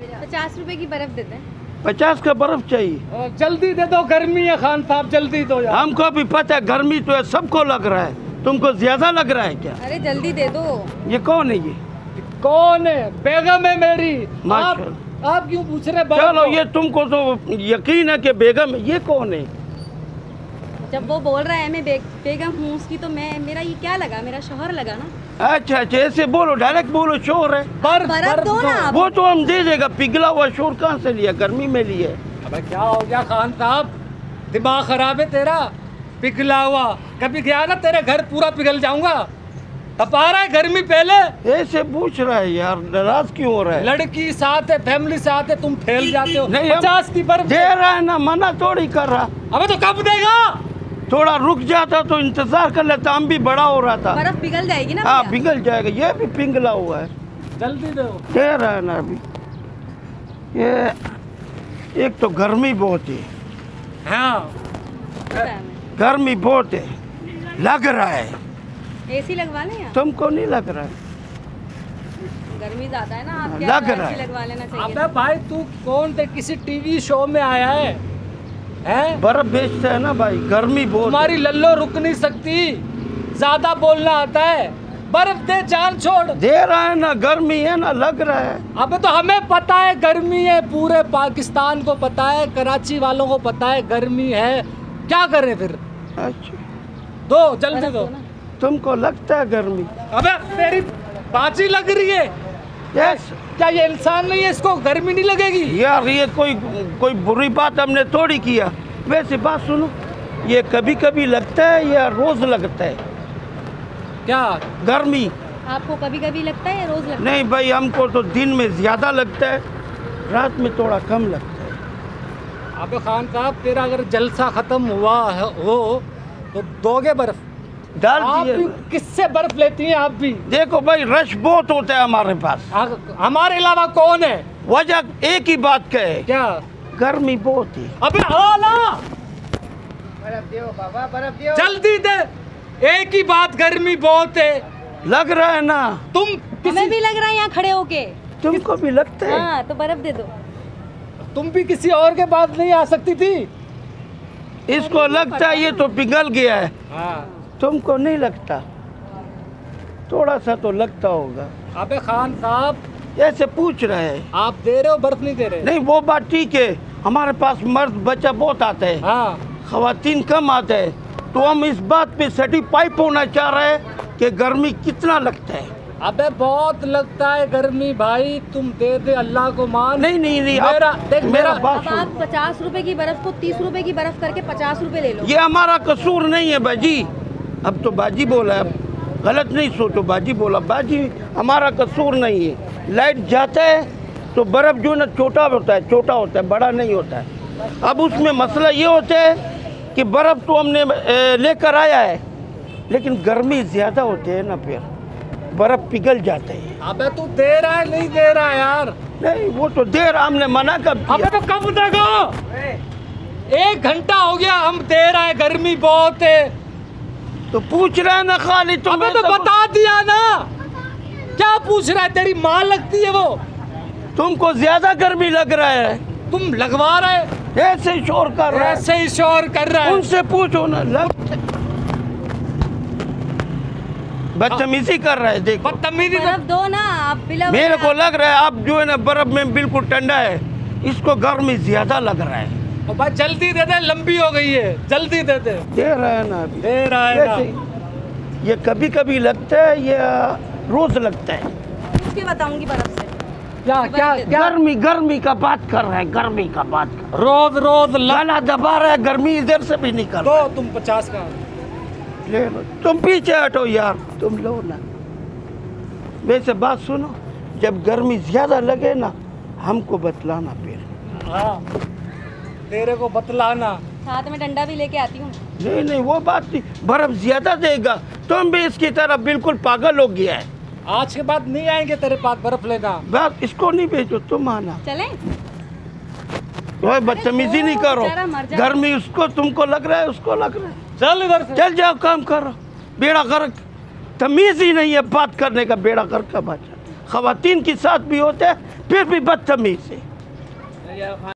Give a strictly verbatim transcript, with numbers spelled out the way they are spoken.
पचास रुपए की बर्फ देते हैं। पचास का बर्फ चाहिए, जल्दी दे दो, गर्मी है खान साहब, जल्दी दो यार। हमको भी पता है गर्मी तो है, सबको लग रहा है, तुमको ज्यादा लग रहा है क्या? अरे जल्दी दे दो। ये कौन है? ये कौन है? बेगम है मेरी। आप, माशाल्लाह। आप क्यों पूछ रहे? चलो ये तुमको तो यकीन है कि बेगम है, ये कौन है? जब वो बोल रहा है मैं बे, बेगम हूँ उसकी, तो मैं मेरा ये क्या लगा, मेरा शोहर लगा ना। अच्छा अच्छा, ऐसे बोलो, डायरेक्ट बोलो, शोर है। बर्फ बर्फ दो ना। वो तो हम दे देगा, पिघला हुआ शोर कहाँ से लिया? गर्मी में लिया। अबे क्या हो गया खान साहब, दिमाग खराब है तेरा? पिघला हुआ, कभी गया ना तेरे घर पूरा पिघल जाऊंगा। तपा रहा है गर्मी पहले। ऐसे पूछ रहा है यार, नाराज क्यों हो रहा है? लड़की साथ है, फैमिली साथ है, तुम फैल जाते हो। नहीं, हम- पचास की बर्फ दे रहा है ना, मना थोड़ी कर रहा। अबे तो कब देगा? थोड़ा रुक जाता तो इंतजार कर लेता, हम भी बड़ा हो रहा था। बर्फ पिघल जाएगी ना हाँ भैया। पिघल जाएगा, ये भी पिघला हुआ है। जल्दी दो। दे रहा है ना अभी। ये एक तो गर्मी बहुत है, हाँ पता है हमें। गर्मी बहुत है, लग रहा है। एसी लगवा लें यार, तुमको नहीं लग रहा है? गर्मी ज्यादा है ना, आप लग क्या रहा है। एसी लगवा लेना चाहिए। अबे भाई तू कौन थे? किसी टीवी शो में आया है? हैं? बर्फ बेचता है ना भाई, गर्मी बहुत तुम्हारी लल्लो रुक नहीं सकती, ज्यादा बोलना आता है। बर्फ दे, जान छोड़। है। दे रहा है ना, गर्मी है ना, लग रहा है। अबे तो हमें पता है गर्मी है, पूरे पाकिस्तान को पता है, कराची वालों को पता है गर्मी है। क्या करें फिर? अच्छा, दो, जल्दी बर्फ दो। दो ना। तुमको लगता है गर्मी? अबे तेरी बाजी लग रही है। यस क्या ये इंसान नहीं है, इसको गर्मी नहीं लगेगी? यार, ये कोई कोई बुरी बात हमने थोड़ी किया। वैसे बात सुनो, ये कभी कभी लगता है या रोज लगता है क्या गर्मी? आपको कभी कभी लगता है या रोज लगता है? नहीं भाई, हमको तो दिन में ज्यादा लगता है, रात में थोड़ा कम लगता है। अबे खान साहब, तेरा अगर जलसा खत्म हुआ है हो तो दोगे बर्फ? डाल आप दिए भी ना। किससे बर्फ लेती हैं आप भी? देखो भाई, रश बहुत होता है हमारे पास। आ- हमारे अलावा कौन है? वजह एक ही बात का है, क्या? गर्मी बहुत है। अबे आला, बर्फ दियो बाबा, बर्फ दियो। जल्दी दे। एक ही बात, गर्मी बहुत है। लग रहा है ना? तुम हमें किसी भी लग रहा है यहाँ खड़े होके। तुमको भी लगता है? हाँ तो बर्फ दे दो। तुम भी किसी और के पास नहीं आ सकती थी? इसको लगता है ये तो पिघल गया है, हाँ। तुमको नहीं लगता? थोड़ा सा तो लगता होगा। अबे खान साहब, ऐसे पूछ रहे हैं। आप दे रहे हो, बर्फ नहीं दे रहे? नहीं वो बात ठीक है, हमारे पास मर्द बच्चा बहुत आता है, हाँ। खवातीन कम आते हैं, तो हम इस बात पे सर्टिफाइड होना चाह रहे हैं कि गर्मी कितना लगता है। अबे बहुत लगता है गर्मी भाई, तुम दे दे, अल्लाह को मान। नहीं नहीं नहीं, मेरा आप- देख, मेरा मेरा बात अब सुनो। आप पचास रुपए की बर्फ को तीस रुपए की बर्फ करके पचास रुपए ले लो। ये हमारा कसूर नहीं है बाजी, अब तो बाजी बोला, अब गलत नहीं सोचो, बाजी बोला, बाजी हमारा कसूर नहीं है। लाइट जाता है तो बर्फ जो है ना छोटा होता है, छोटा होता है, बड़ा नहीं होता है। अब उसमें मसला ये होता है कि बर्फ तो हमने ए, लेकर आया है, लेकिन गर्मी ज़्यादा होती है ना, फिर बर्फ पिघल जाता है। अबे तू दे रहा है नहीं दे रहा यार? नहीं वो तो देर हमने मना कब अबे किया? तो कब देगा? एक घंटा हो गया, हम दे रहा है, गर्मी बहुत है। तो पूछ रहे हैं ना खाली तुम। अबे तो बता दिया ना, क्या पूछ रहा है? तेरी माँ लगती है वो। तुमको ज्यादा गर्मी लग रहा है, तुम लगवा रहे, ऐसे ही शोर कर रहा है। ऐसे ही शोर कर रहा है। उनसे पूछो ना, लग बदतमीजी कर रहा है। देखो बदतमीजी तो बर्फ दो ना आप, पिला मेरे को लग रहा है आप जो है ना बर्फ में बिल्कुल ठंडा है, इसको गर्मी ज्यादा लग रहा है। ओ भाई जल्दी दे दे, लंबी हो गई है, जल्दी दे दे। दे रहा है ना अभी, दे रहा है ना। वैसे ये कभी कभी लगता है या रोज लगता है? पूछ के बताऊंगी बर्फ से। क्या क्या क्या? गर्मी गर्मी का बात कर रहा है, गर्मी का बात कर रोज रोज ल... गला दबा रहा है, गर्मी इधर से भी निकल दो तुम पचास का। ले लो, तुम पीछे हटो यार, तुम लो ना। वैसे बात सुनो, जब गर्मी ज्यादा लगे ना हमको बतलाना फिर। हाँ, तेरे को बतलाना। साथ में डंडा भी लेके आती हूँ। नहीं नहीं वो बात नहीं, बर्फ ज्यादा देगा, तुम भी इसकी तरफ बिल्कुल पागल हो गया है। आज के बाद नहीं आएंगे तेरे पास बर्फ लेना। बात इसको नहीं भेजो, तुम आना। चलें? ओए बदतमीजी नहीं करो, बेचारा मर जाए। गर्मी उसको तुमको लग रहा है, उसको लग रहा है। चल इधर से। चल जाओ काम करो, बेड़ा गर्क, तमीज ही नहीं है बात करने का, बेड़ा गर्क का बात। ख़वातीन के साथ भी होता है, फिर भी बदतमीज़ है।